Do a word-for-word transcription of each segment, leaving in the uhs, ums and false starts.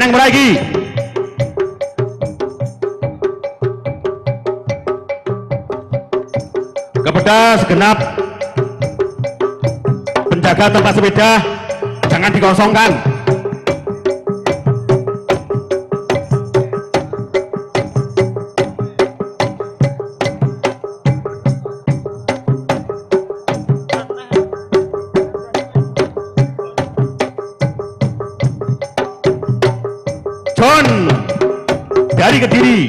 Neng mulai lagi. Kepada segenap penjaga tempat sepeda, jangan dikosongkan. John dari Kediri.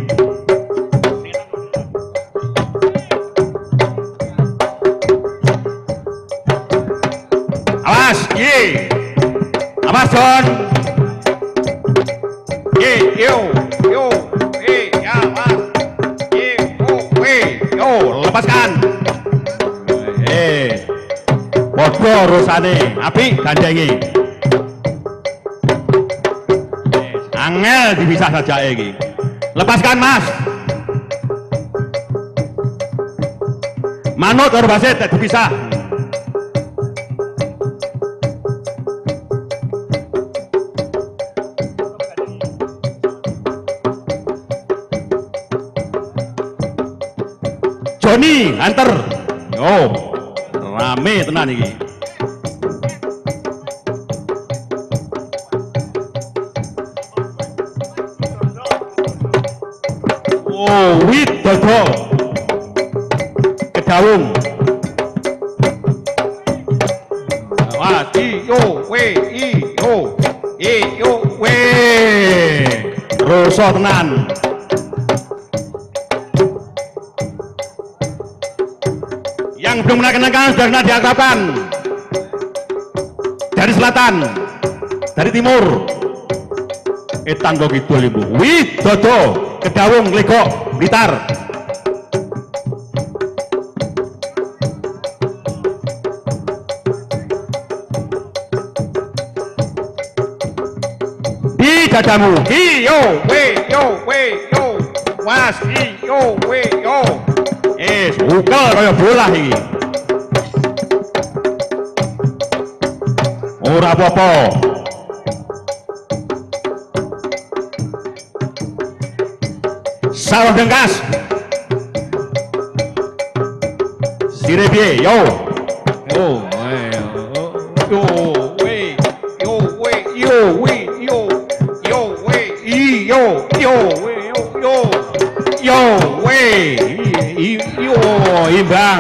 Awas, ye. Awas John. Ye, yo, yo, ye, ya, awas. Ye, yo, we, yo, lepaskan. Eh, bodoh rusane, api gandengi. Angel dipisah saja ini. Lepaskan Mas. Manut karo basit dipisah. Joni anter. Oh, rame tenan iki. Oh, Widodo Kedawung. Awas, i yo we i yo i yo we. Roso tenan. Yang belum menaikkan sudah kena diakrabkan. Dari selatan, dari timur. Etan kok kidul ibu. Widodo Kedawung, Legok, Blitar. Di dadamu, i yo we yo we yo, was i yo we yo. Eh, ukel kaya bola iki. Ora apa-apa. Sawah dengkas. Sire piye, yo. Oh, yo we, yo we, yo we, yo, yo we, i yo, yo we, yo, yo, yo we, i yo imbang.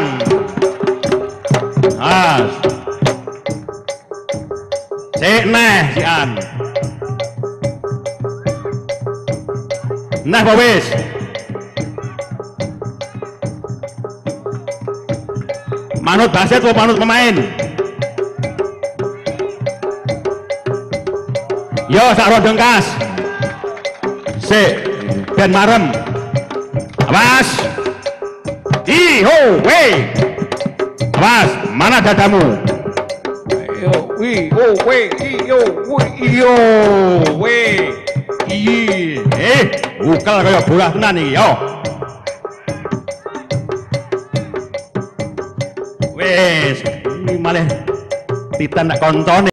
As. Cek neh si an. Nah, Pak wis. Manut basit atau manut pemain? Yo, sak dengkas. Sik, ben marem. Awas. I ho we. Awas, mana dadamu? Yo, wi, ho we, i yo, wi, yo, we. I, eh, ukel kaya bola tenan iki, yo. Wes, ini malah titan nak kontone.